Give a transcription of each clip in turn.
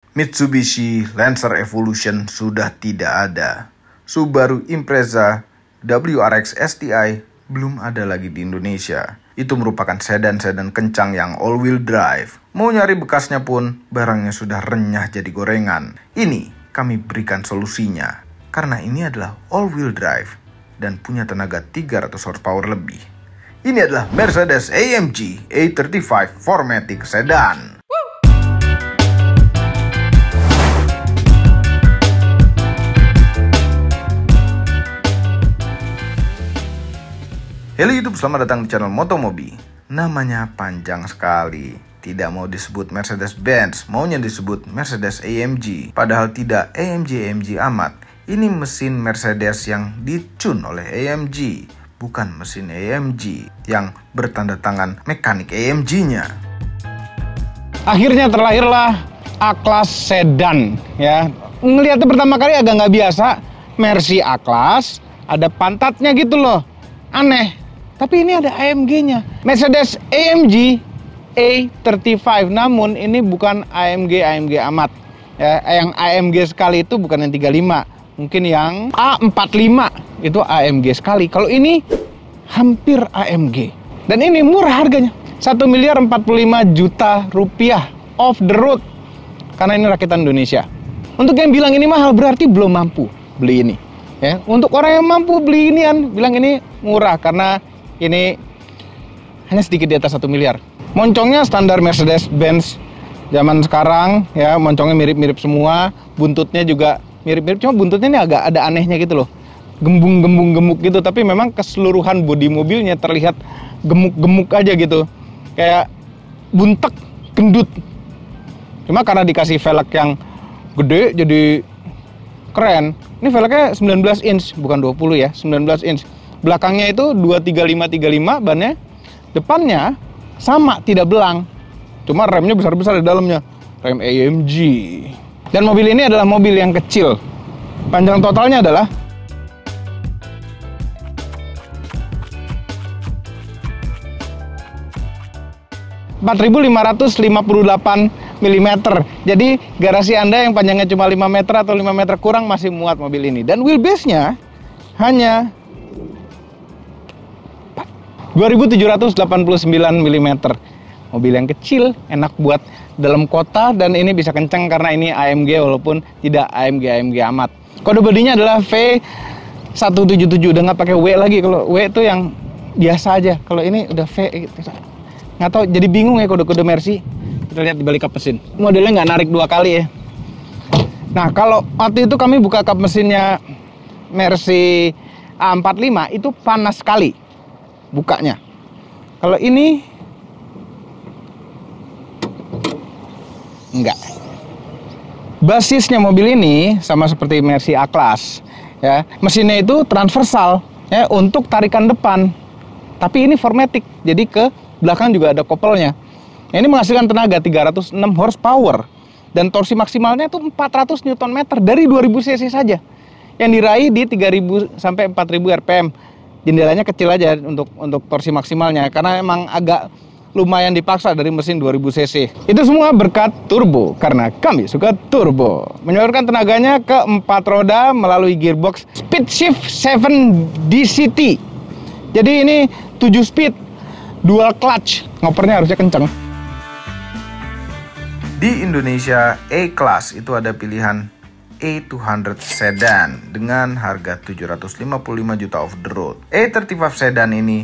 Mitsubishi Lancer Evolution sudah tidak ada. Subaru Impreza WRX STI belum ada lagi di Indonesia. Itu merupakan sedan-sedan kencang yang all-wheel drive. Mau nyari bekasnya pun, barangnya sudah renyah jadi gorengan. Ini kami berikan solusinya. Karena ini adalah all-wheel drive dan punya tenaga 300 horsepower lebih. Ini adalah Mercedes-AMG A35 4MATIC Sedan. Halo YouTube, selamat datang di channel Motomobi. Namanya panjang sekali. Tidak mau disebut Mercedes-Benz, maunya disebut Mercedes-AMG. Padahal tidak AMG amat. Ini mesin Mercedes yang dicun oleh AMG, bukan mesin AMG yang bertanda tangan mekanik AMG-nya. Akhirnya terlahirlah A-Class Sedan, ya. Ngelihatnya pertama kali agak nggak biasa. Mercy A-Class, ada pantatnya gitu loh. Aneh. Tapi ini ada AMG-nya. Mercedes AMG A35. Namun ini bukan AMG amat. Ya, yang AMG sekali itu bukan yang 35. Mungkin yang A45 itu AMG sekali. Kalau ini hampir AMG. Dan ini murah harganya. 1.045.000.000 rupiah off the road. Karena ini rakitan Indonesia. Untuk yang bilang ini mahal berarti belum mampu beli ini. Ya, untuk orang yang mampu beli inian bilang ini murah karena ini hanya sedikit di atas 1 miliar. Moncongnya standar Mercedes-Benz zaman sekarang, ya, moncongnya mirip-mirip semua, buntutnya juga mirip-mirip, cuma buntutnya ini agak ada anehnya gitu loh. Gemuk gitu, tapi memang keseluruhan bodi mobilnya terlihat gemuk aja gitu. Kayak buntek, gendut. Cuma karena dikasih velg yang gede jadi keren. Ini velgnya 19 inch, bukan 20 ya, 19 inch. Belakangnya itu 235 bannya. Depannya sama, tidak belang. Cuma remnya besar-besar di dalamnya. Rem AMG. Dan mobil ini adalah mobil yang kecil. Panjang totalnya adalah 4.558 mm. Jadi garasi Anda yang panjangnya cuma 5 meter atau 5 meter kurang masih muat mobil ini. Dan wheelbase-nya hanya 2.789 mm. Mobil yang kecil, enak buat dalam kota, dan ini bisa kencang karena ini AMG walaupun tidak AMG amat. Kode bodinya adalah V177, udah nggak pakai W lagi. Kalau W itu yang biasa aja. Kalau ini udah V gitu. Nggak tahu, jadi bingung ya kode-kode Mercy. Kita lihat di balik kap mesin. Modelnya nggak narik 2 kali ya. Nah, kalau waktu itu kami buka kap mesinnya Mercy A45 itu panas sekali bukanya. Kalau ini enggak. Basisnya mobil ini sama seperti Mercy A-Class, ya. Mesinnya itu transversal, ya, untuk tarikan depan. Tapi ini 4MATIC, jadi ke belakang juga ada kopelnya. Ini menghasilkan tenaga 306 horsepower dan torsi maksimalnya itu 400 Nm dari 2000 cc saja. Yang diraih di 3000 sampai 4000 rpm. Jendelanya kecil aja untuk torsi maksimalnya karena emang agak lumayan dipaksa dari mesin 2000 cc. Itu semua berkat turbo karena kami suka turbo. Menyalurkan tenaganya ke 4 roda melalui gearbox Speed Shift 7 DCT. Jadi ini 7 speed, dual clutch. Ngopernya harusnya kencang. Di Indonesia, A-Class itu ada pilihan A200 Sedan dengan harga 755 juta off the road. A35 Sedan ini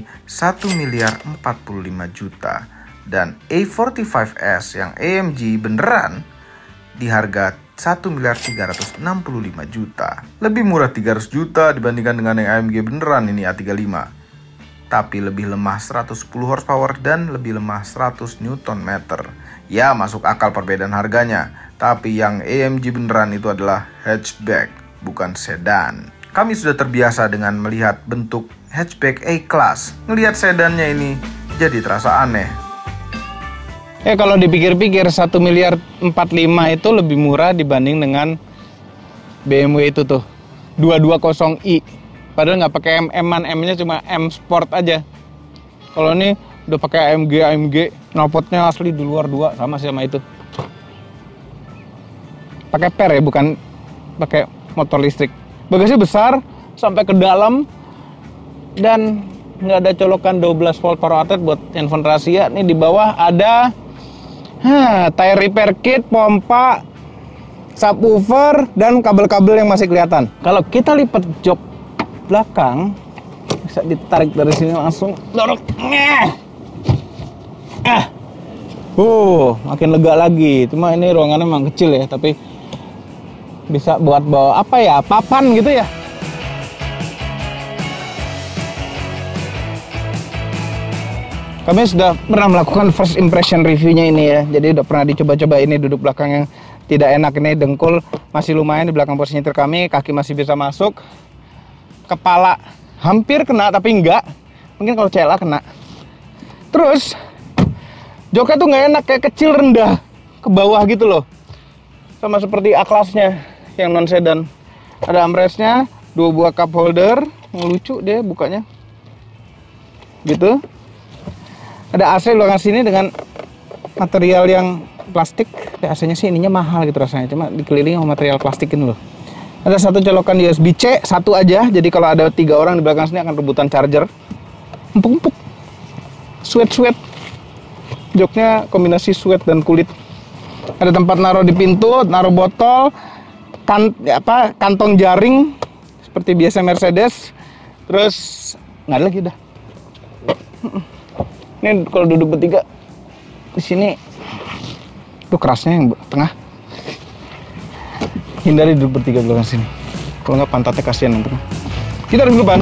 1.045 juta. Dan A45S yang AMG beneran di harga 1.365 juta. Lebih murah 300 juta dibandingkan dengan yang AMG beneran ini A35. Tapi lebih lemah 110 horsepower dan lebih lemah 100 Nm. Ya, masuk akal perbedaan harganya. Tapi yang AMG beneran itu adalah hatchback, bukan sedan. Kami sudah terbiasa dengan melihat bentuk hatchback A-Class. Ngelihat sedannya ini jadi terasa aneh. Kalau dipikir-pikir 1.045 itu lebih murah dibanding dengan BMW itu tuh 220i. Padahal nggak pakai M-an, M-nya cuma M Sport aja. Kalau ini udah pakai AMG, knalpotnya asli di luar 2 sama sih sama itu. pakai per ya, bukan pakai motor listrik. Bagasinya besar sampai ke dalam dan nggak ada colokan 12 volt power outlet buat handphone rahasia. Nih di bawah ada tire repair kit, pompa, subwoofer, dan kabel-kabel yang masih kelihatan. Kalau kita lipat jok belakang, bisa ditarik dari sini langsung dorong. Makin lega lagi. Cuma ini ruangannya memang kecil ya, tapi bisa buat bawa apa ya, papan gitu ya. Kami sudah pernah melakukan first impression reviewnya ini ya. Jadi udah pernah dicoba-coba ini duduk belakang yang tidak enak ini, dengkul masih lumayan di belakang posisi nyetir kami, kaki masih bisa masuk, kepala hampir kena tapi enggak, mungkin kalau CLA kena. Terus joknya tuh nggak enak, kayak kecil rendah ke bawah gitu loh, sama seperti A-Class-nya yang non sedan. Ada armrest-nya, 2 buah cup holder, lucu dia bukanya gitu. Ada AC di belakang sini dengan material yang plastik. AC-nya sih ininya mahal gitu rasanya, cuma dikelilingi sama material plastik ini loh. Ada satu colokan USB-C, satu aja, jadi kalau ada 3 orang di belakang sini akan rebutan charger. Empuk-empuk, sweat. Joknya kombinasi sweat dan kulit. Ada tempat naruh di pintu, naruh botol, kantong jaring seperti biasa Mercedes. Terus nggak ada lagi udah. Ini kalau duduk bertiga di sini tuh kerasnya yang tengah. Hindari duduk bertiga di belakang sini. Kalau nggak pantatnya kasihan yang tengah. Kita duduk depan.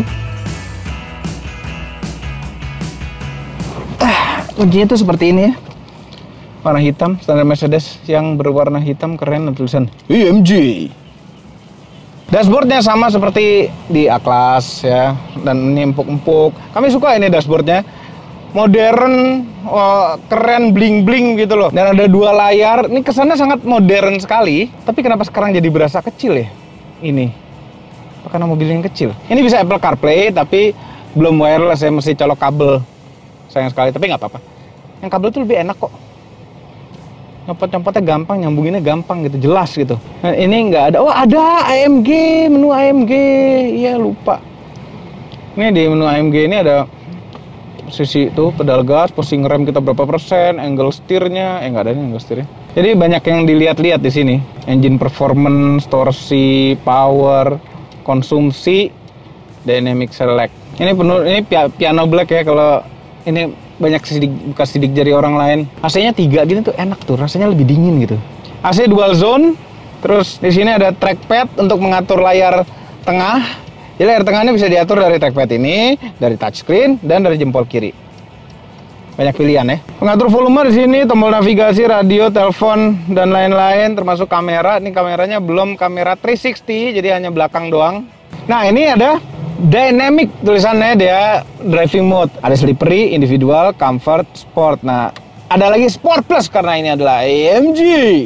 Kuncinya tuh seperti ini ya. Warna hitam, standar Mercedes yang berwarna hitam keren dan tulisan AMG. Dashboardnya sama seperti di A-Class ya, dan ini empuk-empuk. Kami suka ini dashboardnya. Modern, keren, bling-bling gitu loh. Dan ada 2 layar. Ini kesannya sangat modern sekali. Tapi kenapa sekarang jadi berasa kecil ya? Ini. Karena mobil yang kecil. Ini bisa Apple CarPlay, tapi belum wireless ya. Mesti colok kabel. Sayang sekali, tapi nggak apa-apa. Yang kabel tuh lebih enak kok. Nyopot-nyopotnya gampang, nyambunginnya gampang gitu. Jelas gitu. Nah, ini nggak ada. Oh ada AMG, menu AMG. Iya lupa. Ini di menu AMG ini ada sisi itu pedal gas, posisi ngerem kita berapa persen, angle setirnya, nggak ada nih angle setirnya. Jadi banyak yang dilihat-lihat di sini. Engine performance, torsi, power, konsumsi, dynamic select. Ini penuh, ini piano black ya. Kalau ini banyak bekas sidik jari orang lain. AC-nya 3 gini tuh enak tuh, rasanya lebih dingin gitu. AC dual zone. Terus di sini ada trackpad untuk mengatur layar tengah. Jadi layar tengahnya bisa diatur dari trackpad ini, dari touchscreen, dan dari jempol kiri. Banyak pilihan ya. Pengatur volume di sini, tombol navigasi, radio, telepon, dan lain-lain, termasuk kamera. Ini kameranya belum kamera 360, jadi hanya belakang doang. Nah ini ada dynamic tulisannya, dia driving mode. Ada slippery, individual, comfort, sport. Nah ada lagi sport plus karena ini adalah AMG.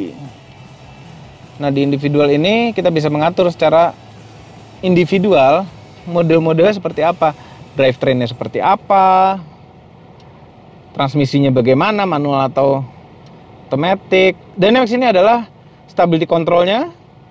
Nah di individual ini kita bisa mengatur secara individual mode-modenya seperti apa, drivetrainnya seperti apa, transmisinya bagaimana, manual atau automatic. Dynamics ini adalah stability controlnya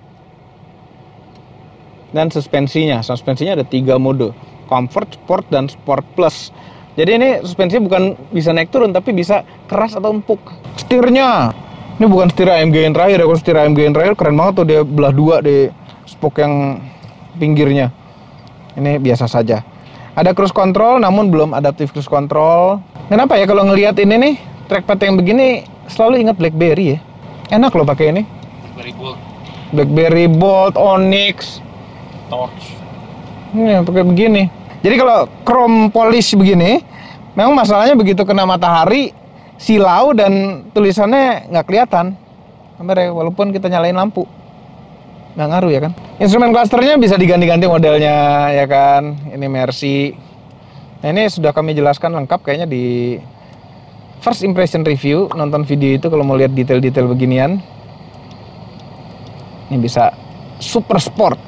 dan suspensinya. Suspensinya ada 3 mode, comfort, sport, dan sport plus. Jadi ini suspensinya bukan bisa naik turun, tapi bisa keras atau empuk. Setirnya ini bukan setir AMG yang terakhir ya. Kalau setir AMG yang terakhir keren banget tuh, dia belah 2 di spoke yang pinggirnya. Ini biasa saja. Ada cruise control namun belum adaptive cruise control. Kenapa ya kalau ngelihat ini nih trackpad yang begini selalu ingat BlackBerry ya. Enak loh pakai ini. BlackBerry Bold, Onyx, Torch. Ini pakai begini. Jadi kalau chrome polish begini, memang masalahnya begitu kena matahari silau dan tulisannya nggak kelihatan. Walaupun kita nyalain lampu. Nggak ngaruh ya kan. Instrumen clusternya bisa diganti-ganti modelnya ya kan. Ini Mercy. Nah ini sudah kami jelaskan lengkap kayaknya di first impression review. Nonton video itu kalau mau lihat detail-detail beginian. Ini bisa super sport.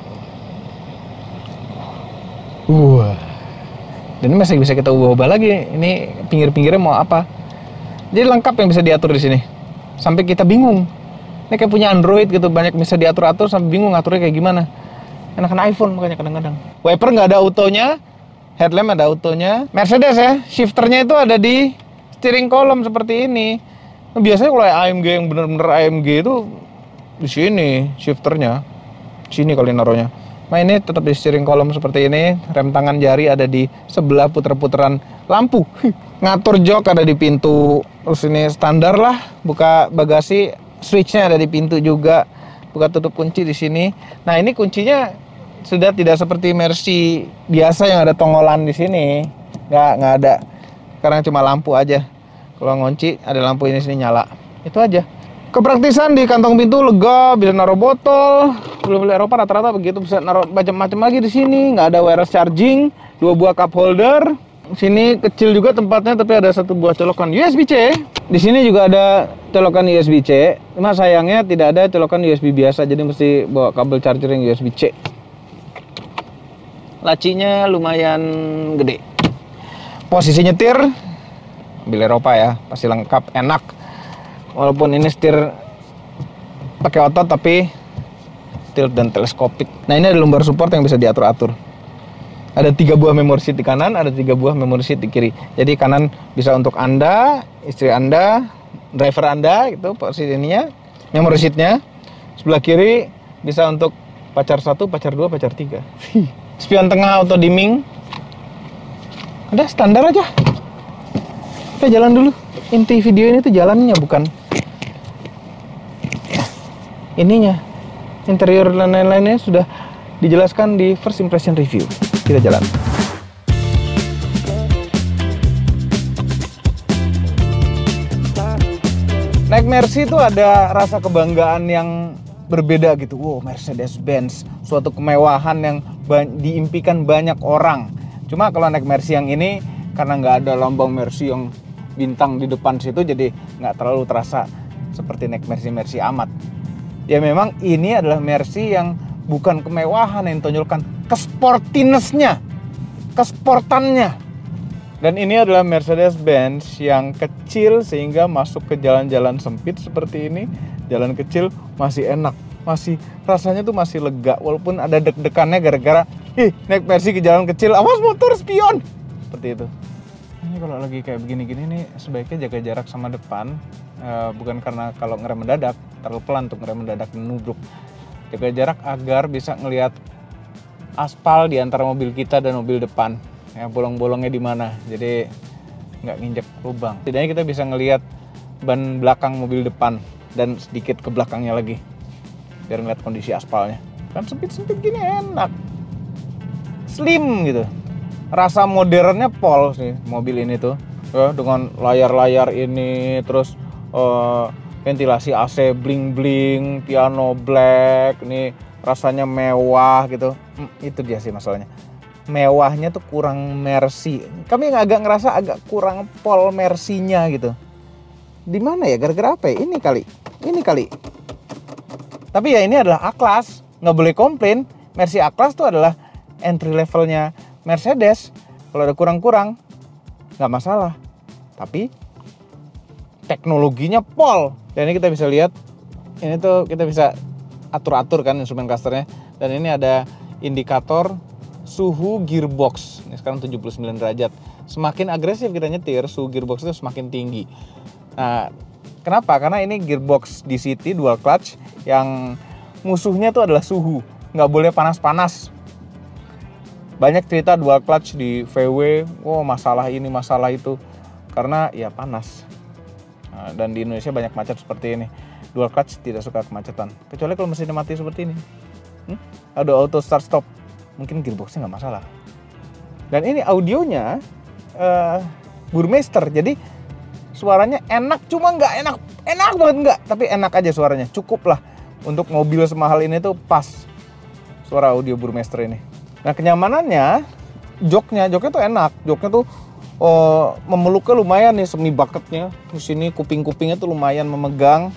Dan ini masih bisa kita ubah-ubah lagi. Ini pinggir-pinggirnya mau apa. Jadi lengkap yang bisa diatur di sini. Sampai kita bingung. Ini kayak punya Android gitu, banyak bisa diatur-atur sampai bingung ngaturnya kayak gimana. Enakan iPhone makanya kadang-kadang. Wiper nggak ada autonya, headlamp ada autonya. Mercedes ya, shifternya itu ada di steering column seperti ini. Nah, biasanya kalau AMG yang bener-bener AMG itu di sini shifternya, sini kali naruhnya. Nah ini tetap di steering column seperti ini. Rem tangan jari ada di sebelah puter-puteran lampu. Ngatur jok ada di pintu. Terus ini standar lah, buka bagasi, switchnya ada di pintu juga. Buka tutup kunci di sini. Nah ini kuncinya sudah tidak seperti Mercy biasa yang ada tongolan di sini. Nggak ada. Karena cuma lampu aja. Kalau ngunci ada lampu ini sini nyala. Itu aja. Kepraktisan di kantong pintu lega, bisa naruh botol. Belum beli Eropa rata-rata begitu, bisa naruh macam-macam lagi di sini. Nggak ada wireless charging, 2 buah cup holder. Sini kecil juga tempatnya, tapi ada 1 buah colokan USB-C. Di sini juga ada colokan USB-C. Cuma sayangnya tidak ada colokan USB biasa, jadi mesti bawa kabel charger yang USB-C. Lacinya lumayan gede. Posisi nyetir, mobil Eropa ya, pasti lengkap, enak. Walaupun ini setir pakai otot tapi tilt dan teleskopik. Nah ini ada lumbar support yang bisa diatur-atur. Ada 3 buah memory seat di kanan, ada 3 buah memory seat di kiri. Jadi kanan bisa untuk Anda, istri Anda, driver Anda, gitu posisi ininya, memory seatnya. Sebelah kiri bisa untuk pacar 1, pacar 2, pacar 3. Spion tengah auto dimming. Udah standar aja. Kita jalan dulu. Inti video ini tuh jalannya, bukan ininya. Interior dan lain-lainnya sudah dijelaskan di first impression review. Kita jalan. Naik Mercy itu ada rasa kebanggaan yang berbeda gitu. Wow, Mercedes-Benz, suatu kemewahan yang diimpikan banyak orang. Cuma kalau naik Mercy yang ini, karena nggak ada lambang Mercy yang bintang di depan situ, jadi nggak terlalu terasa seperti naik Mercy amat. Ya memang ini adalah Mercy yang bukan kemewahan yang ditonjolkan, kesportiness-nya, kesportannya. Dan ini adalah Mercedes-Benz yang kecil sehingga masuk ke jalan-jalan sempit seperti ini, jalan kecil masih enak, masih rasanya tuh masih lega, walaupun ada deg-degannya gara-gara naik Mercy ke jalan kecil, awas motor spion, seperti itu. Ini kalau lagi kayak begini-gini nih sebaiknya jaga jarak sama depan, bukan karena kalau ngerem mendadak terlalu pelan untuk ngerem mendadak dan nubruk. Jaga jarak agar bisa ngelihat aspal di antara mobil kita dan mobil depan, ya, bolong-bolongnya di mana, jadi nggak nginjek lubang. Setidaknya kita bisa ngelihat ban belakang mobil depan dan sedikit ke belakangnya lagi, biar ngeliat kondisi aspalnya. Kan sempit-sempit gini enak, slim gitu. Rasa modernnya pol sih mobil ini tuh, ya, dengan layar-layar ini, terus ventilasi AC bling-bling, piano black, ini rasanya mewah gitu. Itu dia sih masalahnya. Mewahnya tuh kurang Mercy. Kami agak ngerasa agak kurang pol Mercy-nya gitu. Di mana ya? Gara-gara apa ya? Ini kali. Tapi ya ini adalah A-Class, nggak boleh komplain. Mercy A-Class tuh adalah entry levelnya Mercedes. Kalau ada kurang-kurang nggak masalah. Tapi teknologinya pol. Dan ini kita bisa lihat, ini tuh kita bisa atur-atur kan instrumen clusternya. Dan ini ada indikator suhu gearbox. Ini sekarang 79 derajat. Semakin agresif kita nyetir, suhu gearbox itu semakin tinggi. Nah, kenapa? Karena ini gearbox DCT dual clutch yang musuhnya tuh adalah suhu. Nggak boleh panas-panas. Banyak cerita dual clutch di VW, masalah ini, masalah itu. Karena ya panas. Nah, dan di Indonesia banyak macet seperti ini. Dual clutch tidak suka kemacetan. Kecuali kalau mesinnya mati seperti ini. Ada auto start stop. Mungkin gearboxnya nggak masalah. Dan ini audionya Burmester. Jadi suaranya enak, cuma nggak enak banget nggak. Tapi enak aja suaranya. Cukup lah. Untuk mobil semahal ini tuh pas suara audio Burmester ini. Nah kenyamanannya, joknya tuh enak. Joknya tuh memeluknya lumayan nih, semi bucketnya. Di sini kuping-kupingnya tuh lumayan memegang.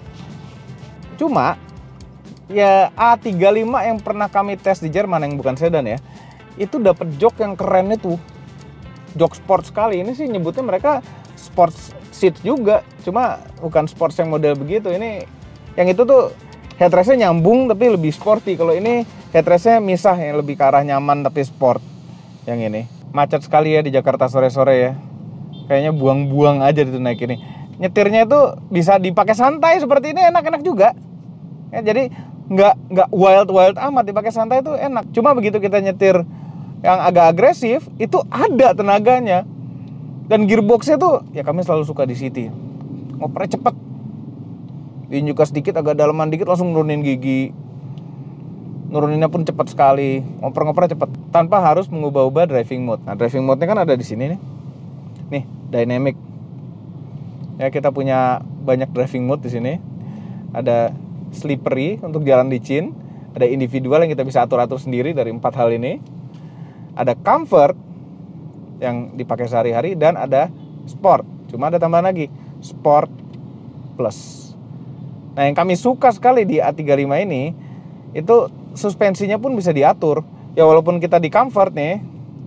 Cuma ya A35 yang pernah kami tes di Jerman yang bukan sedan ya, itu dapat jok yang keren itu. Jok sport sekali. Ini sih nyebutnya mereka sport seat juga. Cuma bukan sport yang model begitu. Ini Yang itu tuh headrestnya nyambung tapi lebih sporty. Kalau ini headrestnya misah, yang lebih ke arah nyaman tapi sport. Yang ini macet sekali ya di Jakarta sore-sore ya. Kayaknya buang-buang aja itu naik ini. Nyetirnya itu bisa dipakai santai seperti ini, enak-enak juga. Ya, jadi nggak wild amat, dipakai santai itu enak. Cuma begitu kita nyetir yang agak agresif, itu ada tenaganya. Dan gearboxnya tuh, ya kami selalu suka di City. Ngopernya cepet. Diinjukan sedikit, agak dalaman dikit langsung nurunin gigi. Nuruninnya pun cepat sekali. Ngoper-ngopernya cepet. Tanpa harus mengubah-ubah driving mode. Nah, driving mode-nya kan ada di sini nih. Nih, dynamic. Ya, kita punya banyak driving mode di sini. Ada slippery untuk jalan licin. Ada individual yang kita bisa atur-atur sendiri dari 4 hal ini. Ada comfort yang dipakai sehari-hari, dan ada sport. Cuma ada tambahan lagi, sport plus. Nah, yang kami suka sekali di A35 ini, itu suspensinya pun bisa diatur. Ya walaupun kita di comfort nih,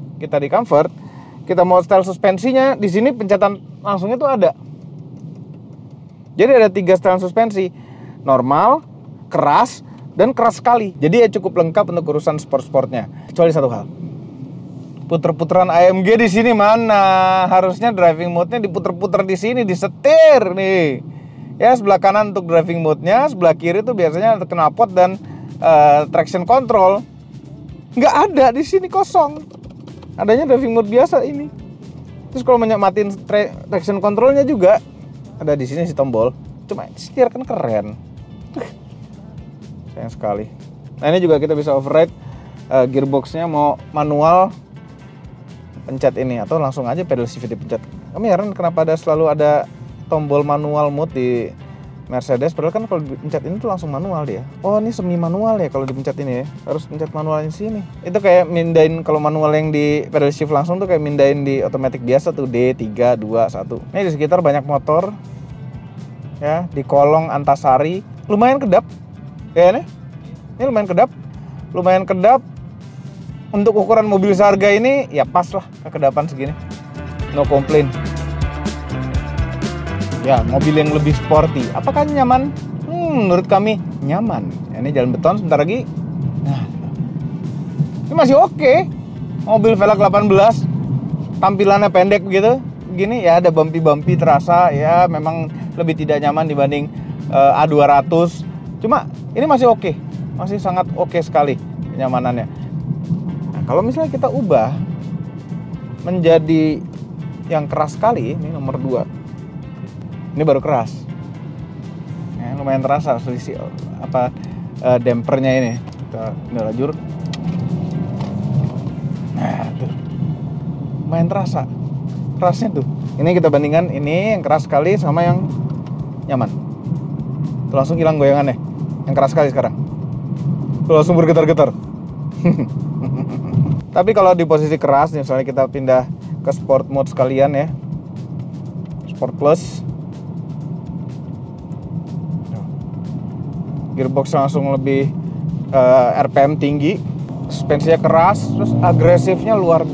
kita mau style suspensinya, di sini pencetan langsungnya tuh ada. Jadi ada 3 style suspensi, normal, keras, dan keras sekali. Jadi ya cukup lengkap untuk urusan sport-sportnya. Kecuali satu hal, puter-puteran AMG di sini mana? Harusnya driving mode-nya diputer-puter di sini, disetir nih. Ya, sebelah kanan untuk driving mode-nya, sebelah kiri itu biasanya untuk knalpot dan traction control. Nggak ada di sini, kosong. Adanya driving mode biasa ini. Terus kalau matiin traction controlnya juga ada di sini si tombol. Cuma setir kan keren. Sayang sekali. Nah, ini juga kita bisa override gearboxnya, mau manual pencet ini atau langsung aja pedal shift dipencet. Kami heran kenapa selalu ada tombol manual mode di Mercedes, padahal kan kalau dipencet ini tuh langsung manual dia. Oh, ini semi manual ya kalau dipencet ini ya. Harus pencet manual di sini. Itu kayak mindahin, kalau manual yang di pedal shift langsung tuh kayak mindahin di otomatis biasa tuh D, 3, 2, 1. Ini di sekitar banyak motor. Ya, di kolong Antasari lumayan kedap. Ya nih. Ini lumayan kedap. Untuk ukuran mobil seharga ini ya pas lah kekedapan segini. No complain. Ya, mobil yang lebih sporty. Apakah nyaman? Menurut kami nyaman. Ya, ini jalan beton sebentar lagi. Nah, ini masih oke. Mobil velg 18, tampilannya pendek begitu. Begini ya, ada bumpy terasa. Ya, memang lebih tidak nyaman dibanding A200. Cuma ini masih oke. Masih sangat oke sekali kenyamanannya. Nah, kalau misalnya kita ubah menjadi yang keras sekali, ini nomor 2. Ini baru keras. Ya, lumayan terasa selisih dampernya ini. Kita lajur. Nah, tuh. Lumayan terasa. Kerasnya tuh. Ini kita bandingkan ini yang keras sekali sama yang nyaman. Tuh langsung hilang goyangannya. Yang keras sekali sekarang. Tuh langsung bergetar-getar. Tapi kalau di posisi keras, misalnya kita pindah ke sport mode sekalian ya. Sport plus. Gearbox langsung lebih RPM tinggi, suspensinya keras, terus agresifnya luar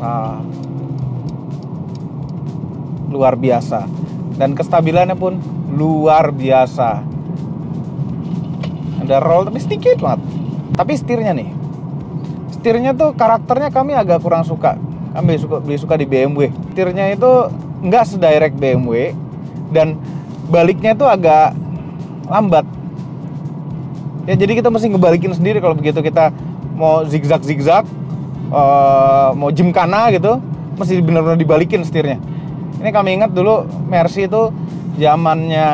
biasa, dan kestabilannya pun luar biasa. Ada roll tapi sedikit banget. Tapi setirnya tuh karakternya kami agak kurang suka. Kami lebih suka di BMW. Setirnya itu nggak sedirect BMW, dan baliknya tuh agak lambat. Ya, jadi kita mesti ngebalikin sendiri kalau begitu kita mau zigzag, mau gymkhana gitu, mesti benar-benar dibalikin setirnya. Ini kami ingat dulu Mercy itu zamannya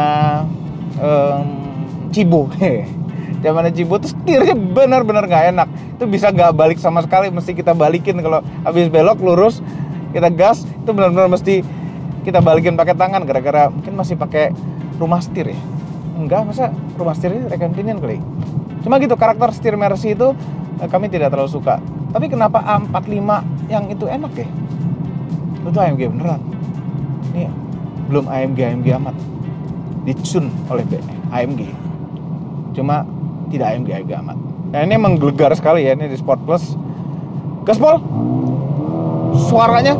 Cibo. Zamannya Cibo tuh setirnya benar-benar nggak enak. Itu bisa nggak balik sama sekali, mesti kita balikin kalau habis belok lurus kita gas, itu benar-benar mesti kita balikin pakai tangan, gara-gara mungkin masih pakai rumah setir ya. Enggak, masa rumah setirnya rekantinian kali. Cuma gitu, karakter setir Mercy itu kami tidak terlalu suka. Tapi kenapa A45 yang itu enak ya? Itu AMG beneran. Ini belum AMG amat. Ditune oleh AMG. Cuma tidak AMG amat. Nah, ini emang gelegar sekali ya, ini di Sport Plus. Gaspol. Suaranya.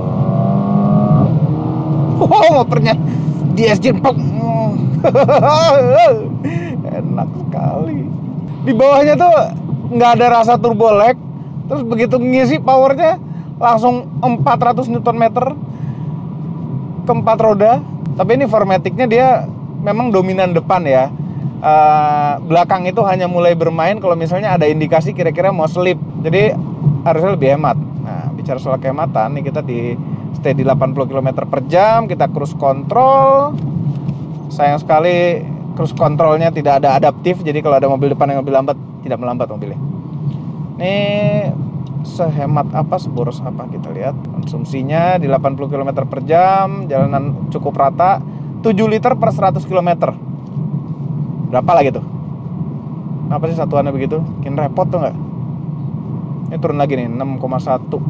Ngopernya di SJ. enak sekali. Di bawahnya tuh nggak ada rasa turbo lag. Terus begitu ngisi powernya langsung 400 Nm ke 4 roda. Tapi ini 4matic-nya dia memang dominan depan ya. Belakang itu hanya mulai bermain kalau misalnya ada indikasi kira-kira mau slip. Jadi harusnya lebih hemat. Nah, bicara soal kehematan, nih kita stay di 80 km per jam. Kita cruise control. Sayang sekali cruise controlnya tidak ada adaptif. Jadi kalau ada mobil depan yang lebih lambat, tidak melambat mobilnya. Ini sehemat apa, seboros apa, kita lihat. Konsumsinya di 80 km per jam, jalanan cukup rata, 7 liter per 100 km. Berapa lah gitu? Apa sih satuannya begitu? Bikin repot tuh nggak? Ini turun lagi nih, 6,1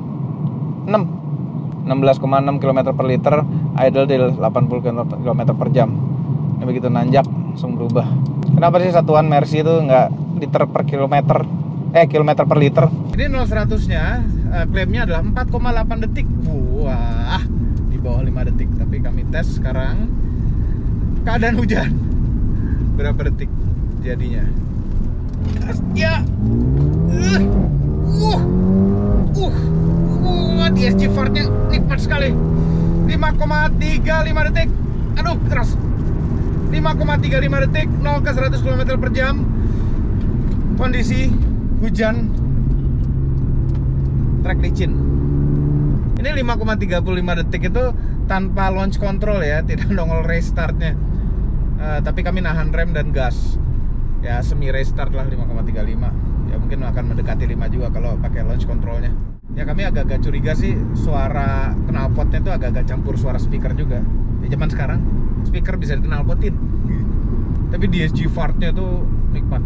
16,6 km per liter, idle di 80 km per jam. Ini begitu nanjak, langsung berubah. Kenapa sih satuan Mercy itu nggak liter per kilometer? Kilometer per liter. Ini 0-100-nya klaimnya adalah 4,8 detik. Wah, di bawah 5 detik. Tapi kami tes sekarang keadaan hujan. Berapa detik jadinya? Ya. DSG fartnya nikmat sekali. 5,35 detik. Aduh, keras. 5,35 detik, 0 ke 100 km per jam. Kondisi hujan, trek licin. Ini 5,35 detik itu tanpa launch control ya, tidak nongol restartnya. Tapi kami nahan rem dan gas. Ya semi restart lah 5,35. Ya mungkin akan mendekati 5 juga kalau pakai launch controlnya. Ya kami agak-agak curiga sih, suara knalpotnya itu agak-agak campur suara speaker juga. Di zaman sekarang speaker bisa diknalpotin. Tapi DSG fartnya tuh nikmat.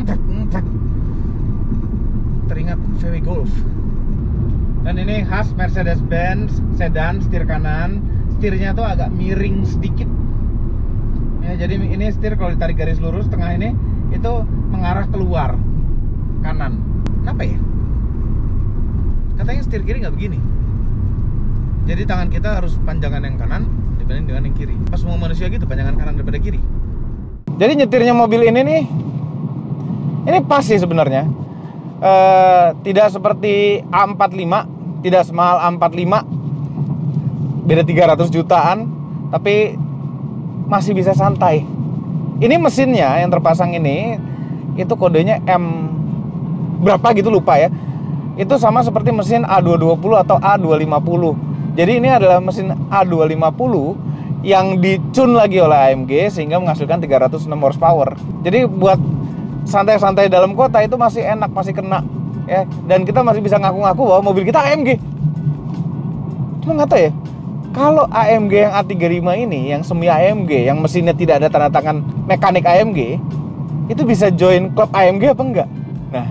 Teringat VW Golf. Dan ini khas Mercedes-Benz sedan, setir kanan. Setirnya tuh agak miring sedikit ya, jadi ini setir kalau ditarik garis lurus tengah ini itu mengarah keluar kanan. Kenapa ya? Katanya setir kiri nggak begini. Jadi tangan kita harus panjangan yang kanan dibanding dengan yang kiri. Pas semua manusia gitu, panjangan kanan daripada kiri. Jadi nyetirnya mobil ini nih, ini pas sih sebenarnya. Tidak seperti A45, tidak semahal A45, beda 300 jutaan, tapi masih bisa santai. Ini mesinnya yang terpasang ini, itu kodenya M berapa gitu lupa ya. Itu sama seperti mesin A220 atau A250. Jadi ini adalah mesin A250 yang dicun lagi oleh AMG sehingga menghasilkan 306 horsepower. Jadi buat santai-santai dalam kota itu masih enak, masih kena ya. Dan kita masih bisa ngaku-ngaku bahwa mobil kita AMG. Cuma nggak tahu ya, kalau AMG yang A35 ini, yang semi AMG, yang mesinnya tidak ada tanda tangan mekanik AMG, itu bisa join klub AMG apa enggak? Nah,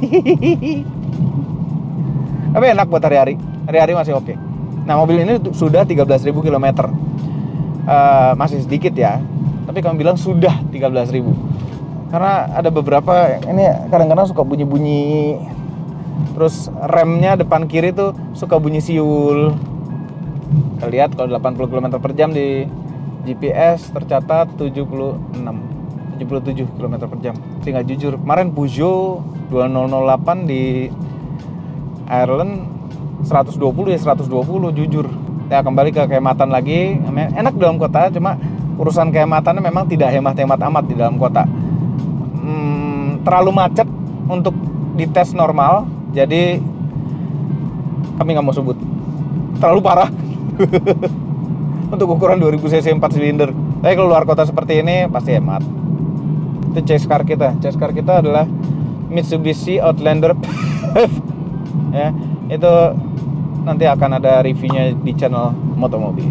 tapi enak buat hari-hari. Hari-hari masih oke. Nah, mobil ini sudah 13.000 km. Masih sedikit ya, tapi kami bilang sudah 13.000. Karena ada beberapa ini kadang-kadang suka bunyi-bunyi. Terus remnya depan kiri tuh suka bunyi siul. Kita lihat kalau 80 km per jam di GPS tercatat 77 km per jam. Tapi nggak jujur. Kemarin Peugeot 2008 di Ireland 120 ya 120 jujur. Ya kembali ke kehematan lagi. Enak dalam kota, cuma urusan kehematannya memang tidak hemat-hemat amat di dalam kota. Terlalu macet untuk dites normal, jadi kami nggak mau sebut. Terlalu parah untuk ukuran 2000 cc 4 silinder. Tapi kalau luar kota seperti ini pasti hemat. Itu chase car kita. Chase car kita adalah Mitsubishi Outlander ya, itu nanti akan ada reviewnya di channel Motomobi.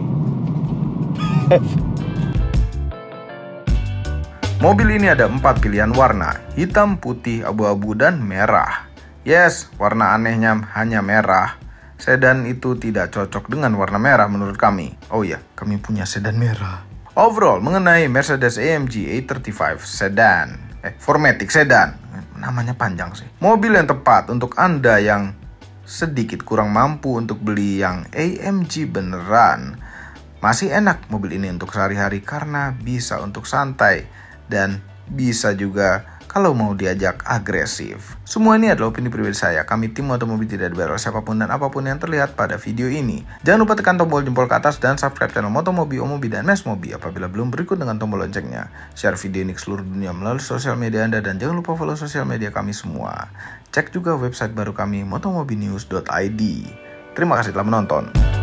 Mobil ini ada 4 pilihan warna, hitam, putih, abu-abu, dan merah. Yes, warna anehnya hanya merah. Sedan itu tidak cocok dengan warna merah menurut kami. Oh iya, kami punya sedan merah. Overall, mengenai Mercedes-AMG A35 Sedan, 4matic Sedan, namanya panjang sih. Mobil yang tepat untuk Anda yang sedikit kurang mampu untuk beli yang AMG beneran. Masih enak mobil ini untuk sehari-hari karena bisa untuk santai dan bisa juga kalau mau diajak agresif. Semua ini adalah opini pribadi saya. Kami tim Motomobi tidak dibayar oleh siapapun dan apapun yang terlihat pada video ini. Jangan lupa tekan tombol jempol ke atas dan subscribe channel Motomobi, Omobi, dan Mesmobi apabila belum berikut dengan tombol loncengnya. Share video ini ke seluruh dunia melalui sosial media Anda dan jangan lupa follow sosial media kami semua. Cek juga website baru kami motomobinews.id. Terima kasih telah menonton.